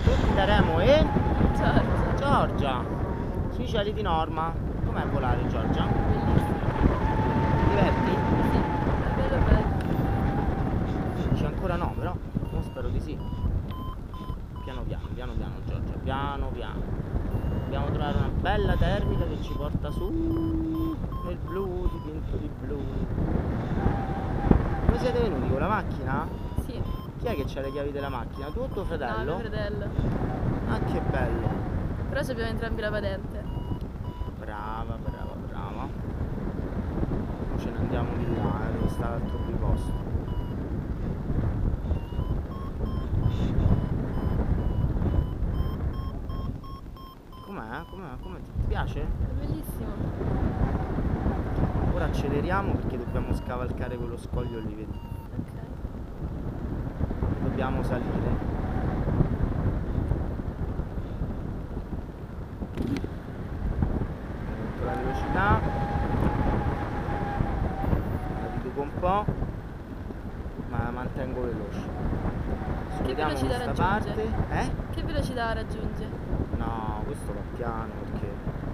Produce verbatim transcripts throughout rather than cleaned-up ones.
tutti da Remo e Giorgia. Giorgia sui cieli di Norma. Com'è volare, Giorgia? Bellissimo. Ti diverti? Sì, è bello bello. Dici ancora no, però io spero di sì. Piano piano, piano piano, Giorgia, piano piano. Dobbiamo trovare una bella termica che ci porta su nel blu, dipinto di blu. Come siete venuti? Con la macchina? Sì. Chi è che c'ha le chiavi della macchina? Tu o tuo fratello? No, mio fratello. Ah, che bello. Però abbiamo entrambi la patente. Brava, brava, brava. Ce ne andiamo di là, eh, dove sta l'altro biposto. Com'è? Com'è? Com'è? Ti piace? È bellissimo. Ora acceleriamo perché dobbiamo scavalcare quello scoglio lì, vedi? Ok. Dobbiamo salire. Aumento la velocità. La riduco un po', ma la mantengo veloce. Su, Che vediamo velocità questa raggiunge? parte. Eh? Che velocità raggiunge? No, questo va piano perché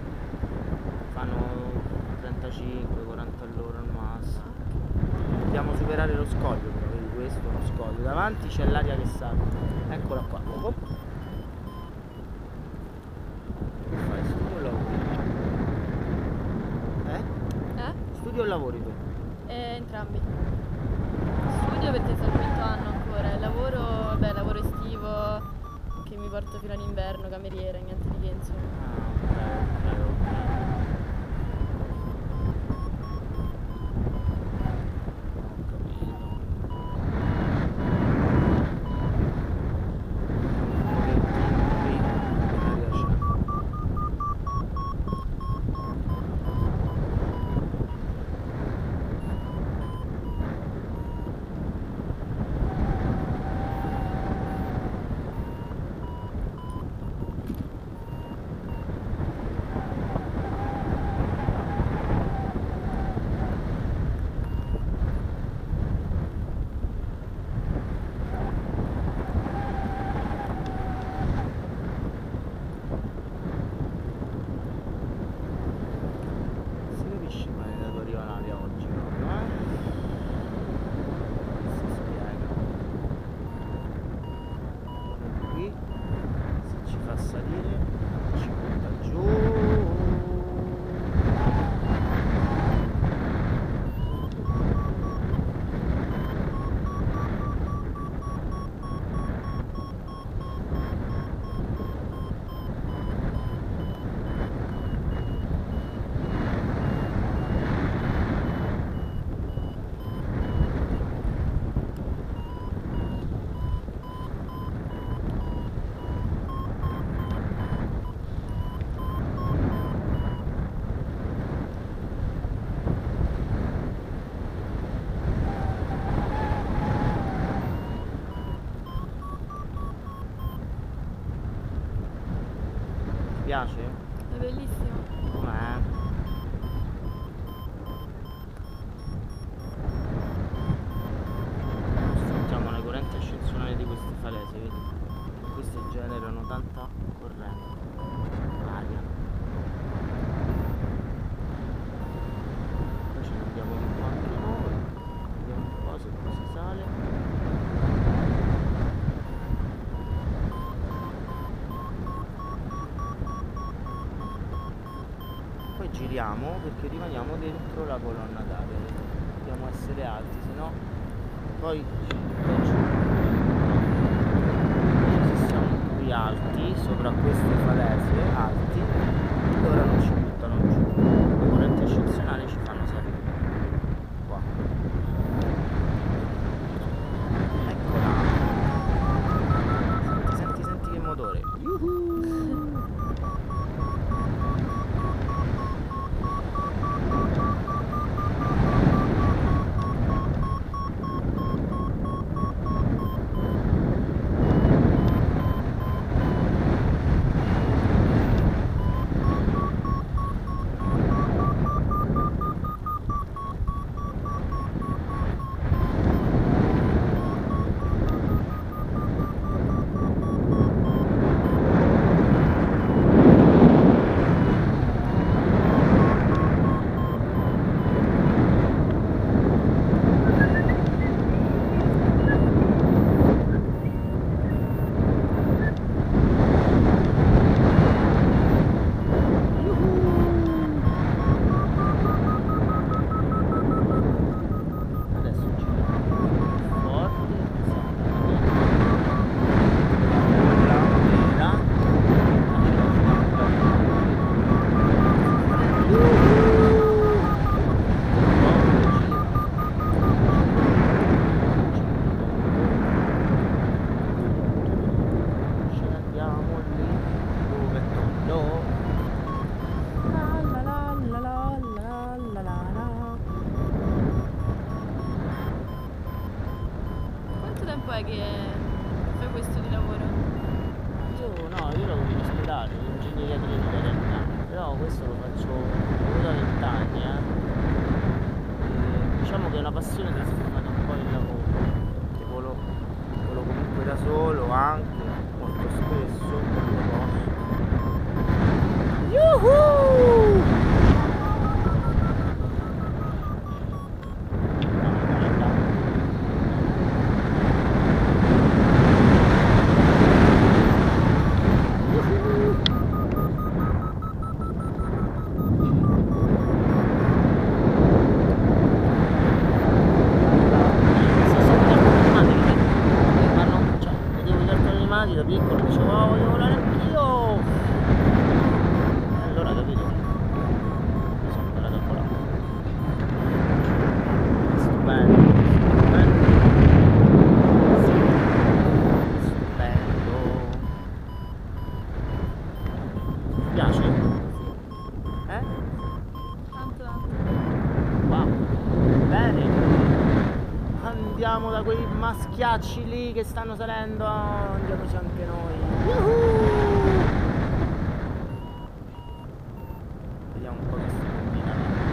fanno trentacinque quaranta all'ora al massimo. Dobbiamo superare lo scoglio, però vedi, questo è uno scoglio. Davanti c'è l'aria che sale. Eccola qua. Oh. Che fai? Studio o lavori? Eh? Eh? Studio o lavori tu? Eh, entrambi. Studio perché sono al quinto anno ancora. Il lavoro, vabbè, lavoro estivo che mi porto fino all'inverno, cameriera, niente di che, insomma. Ah, ok, ok, ok. Ho capito. Un pochettino qui in aria c'è. Si capisce bene da dove arriva l'aria oggi proprio, eh? Si spiega. Qui, se ci fa salire, ci butta giù. Ti piace? È bellissimo. Com'è? Sentiamo la corrente ascensionale di queste falese, vedi? Queste generano tanta corrente, aria. Poi ce ne andiamo un po' anche noi, vediamo un po' se poi si sale. Poi giriamo perché rimaniamo dentro la colonna d'aria, dobbiamo essere alti, se no poi ci butta giù. Se siamo qui alti, sopra queste falese alti, allora non ci buttano giù, le correnti ascensionali ci fanno salire qua. Eccola. Senti, senti, senti che motore. Yuhu! era questo di lavoro? Io no, io lavoro in ospedale, in ingegneria clinica in realtà, però questo lo faccio proprio da vent'anni, eh. E diciamo che è una passione trasformata un po' in lavoro, perché volo, volo comunque da solo anche, molto spesso, quando posso. Yuhu! Da piccolo dicevo oh, voglio volare anch'io, e allora capito mi sono imparato a volare. Stupendo, stupendo, stupendo. Ti piace? Eh? Tanto tanto. Wow, bene. Andiamo da quei maschiacci lì che stanno salendo, andiamoci anche noi. Yuhu! Vediamo un po' che si combina.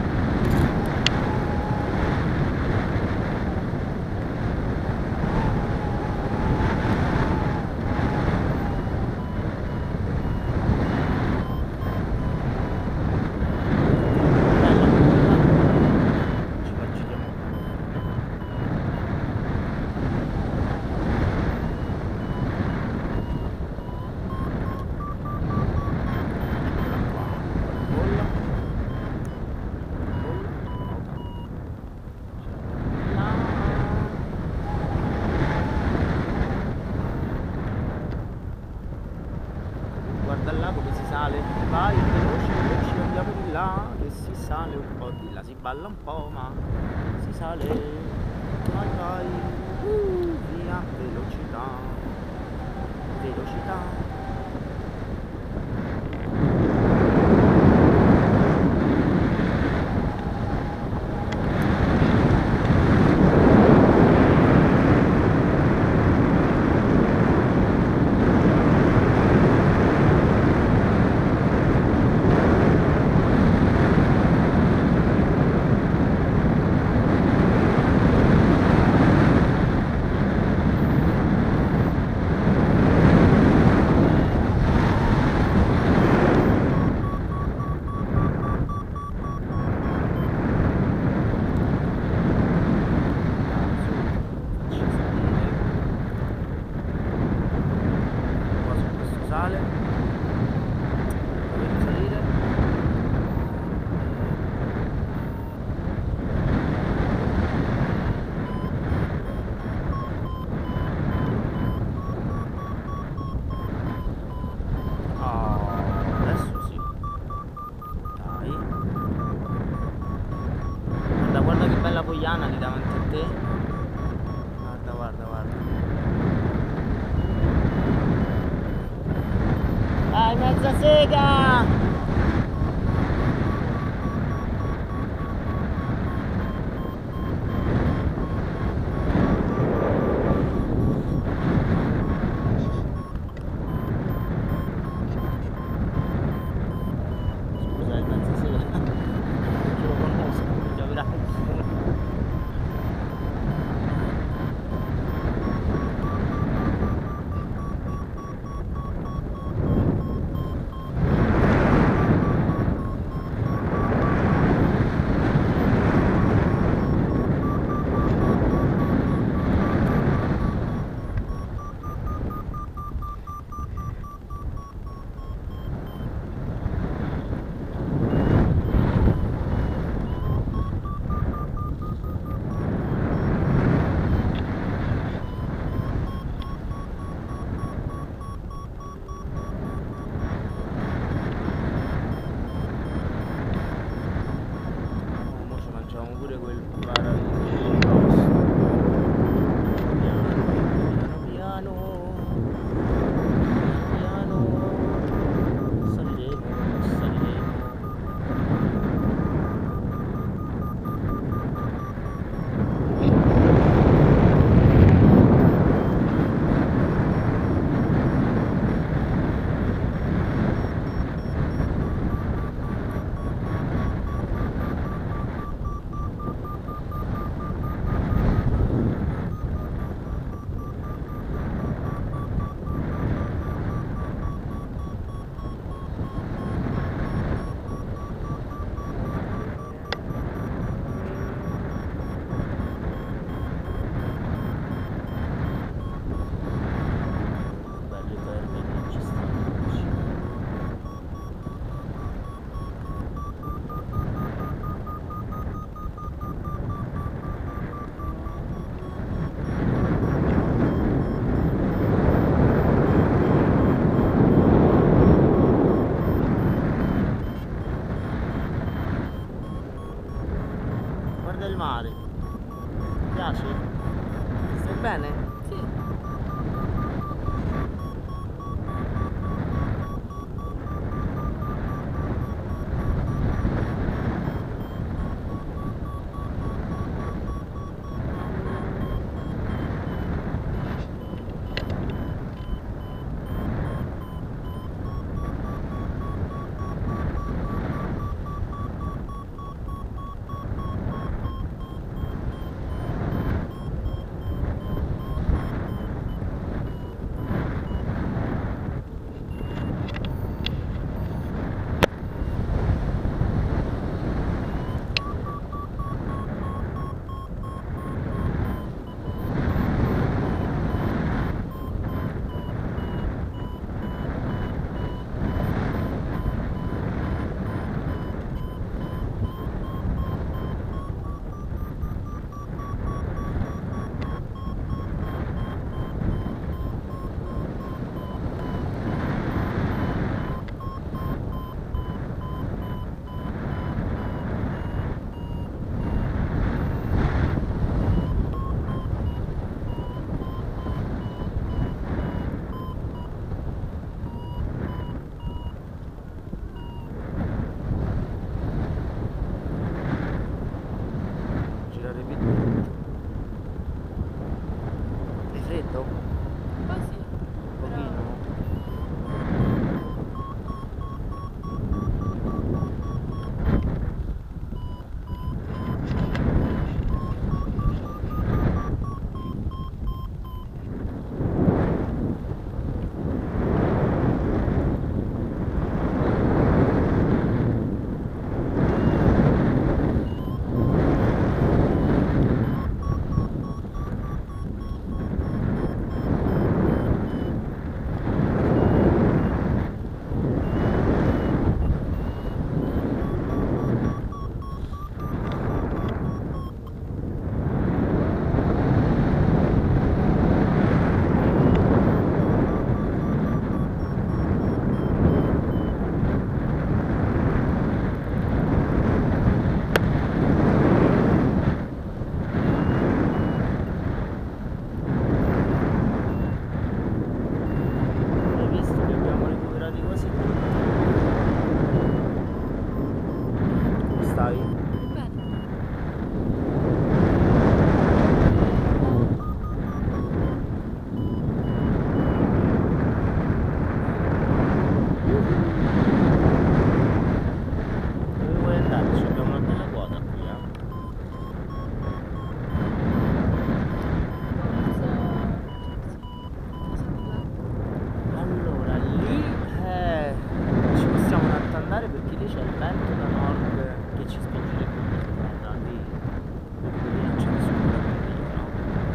Guarda là dove si sale, vai veloci, veloci, andiamo di là, che si sale un po' di là, si balla un po' ma si sale, vai vai, uh, via, velocità, velocità. Sale, dovete salire. Oh, adesso sì. Dai. Guarda, guarda che bella pogliana lì davanti a te. Guarda, guarda, guarda. Dai, mezza sega! Scusa, è mezza sega. Che lo conosco, già vedrai. Dove vuoi andare? Ci abbiamo una bella quota qui, eh. Allora, lì eh, ci possiamo un attimo andare perché lì c'è il vento da nord che ci spingerebbe in terra. Lì, lì non c'è nessuno da condividere, no?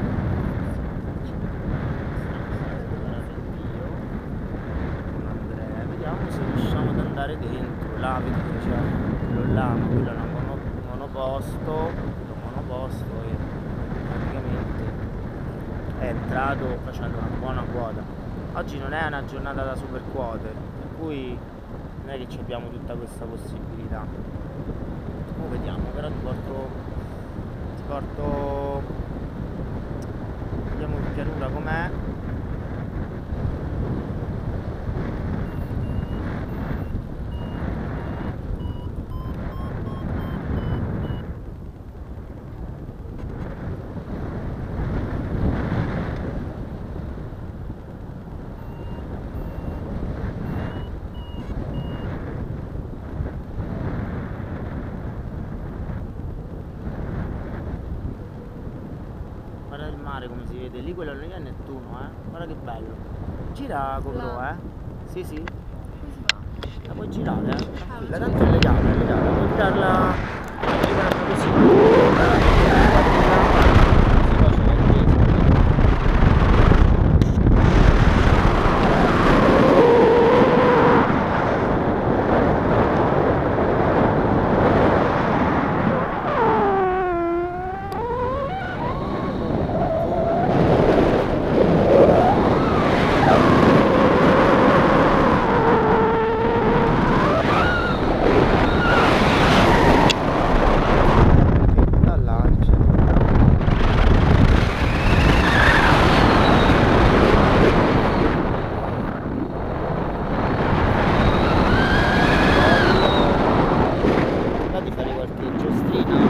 Guardate Dio, con Andrea. Vediamo se riusciamo ad andare dentro. Là, vedete c'è quello là, ma quello è un mono, monoposto, quello monoposto e praticamente è entrato facendo una buona quota. Oggi non è una giornata da super quote, per cui non è che abbiamo tutta questa possibilità. Mo vediamo, però ti porto ti porto vediamo in pianura com'è. Guarda il mare come si vede, lì quello lì è Nettuno, eh. Guarda che bello. Gira Cobro, eh. Sì, sì. Come si fa? La puoi girare, eh. Tranquilla, tanto è legata, è legata. Puoi girarla. Girarla così. Guarda, si cosa è peso. Di fare qualche giostrina